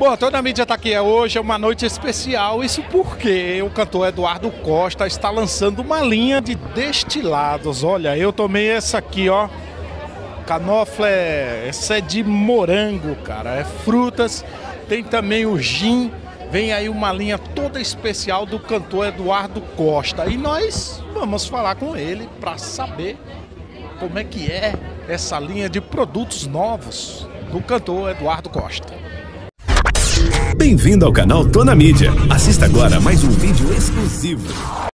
Pô, toda a mídia tá aqui hoje, é uma noite especial. Isso porque o cantor Eduardo Costa está lançando uma linha de destilados. Olha, eu tomei essa aqui, ó. Canofle, essa é de morango, cara. É frutas. Tem também o gin. Vem aí uma linha toda especial do cantor Eduardo Costa. E nós vamos falar com ele para saber como é que é essa linha de produtos novos do cantor Eduardo Costa. Bem-vindo ao canal Tô na Mídia. Assista agora mais um vídeo exclusivo.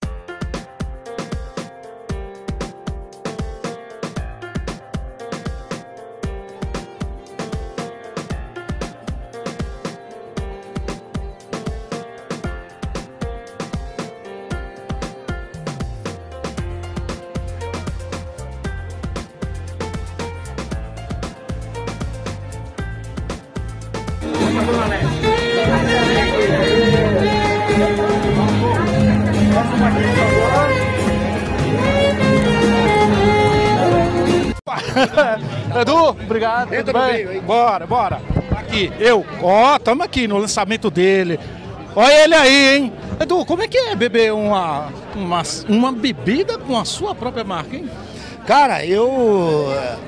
Edu, obrigado. Tudo bem? Bora. Aqui, tamo aqui no lançamento dele. Olha ele aí, hein? Edu, como é que é beber uma bebida com a sua própria marca, hein? Cara, eu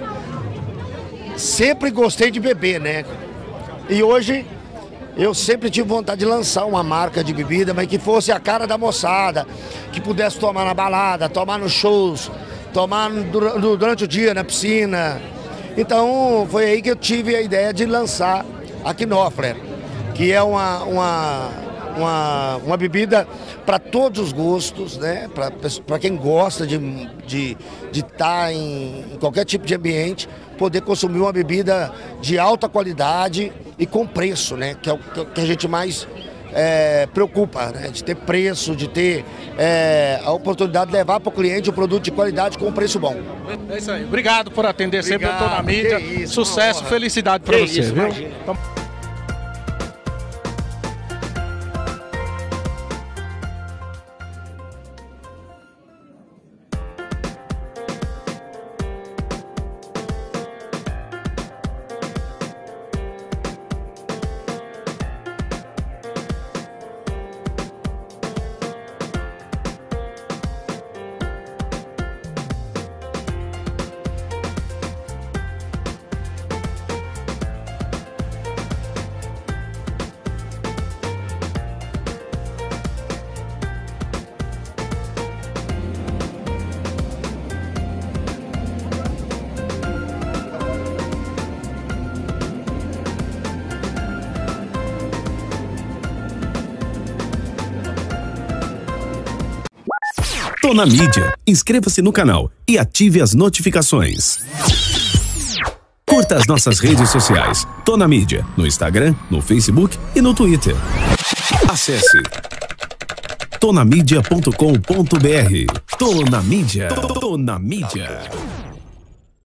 sempre gostei de beber, né? E hoje eu sempre tive vontade de lançar uma marca de bebida, mas que fosse a cara da moçada, que pudesse tomar na balada, tomar nos shows, tomar durante o dia na piscina. Então foi aí que eu tive a ideia de lançar a Knopfler, que é uma bebida para todos os gostos, né? Para quem gosta de estar em qualquer tipo de ambiente, poder consumir uma bebida de alta qualidade e com preço, né? Que é o que a gente mais preocupa, né? De ter preço, de ter a oportunidade de levar para o cliente um produto de qualidade com um preço bom. É isso aí. Obrigado por atender sempre o Tô na Mídia. Sucesso, felicidade para você, viu? Então... Tô na Mídia. Inscreva-se no canal e ative as notificações. Curta as nossas redes sociais. Tô na Mídia, no Instagram, no Facebook e no Twitter. Acesse tonamídia.com.br. Tô na Mídia. Tô na Mídia.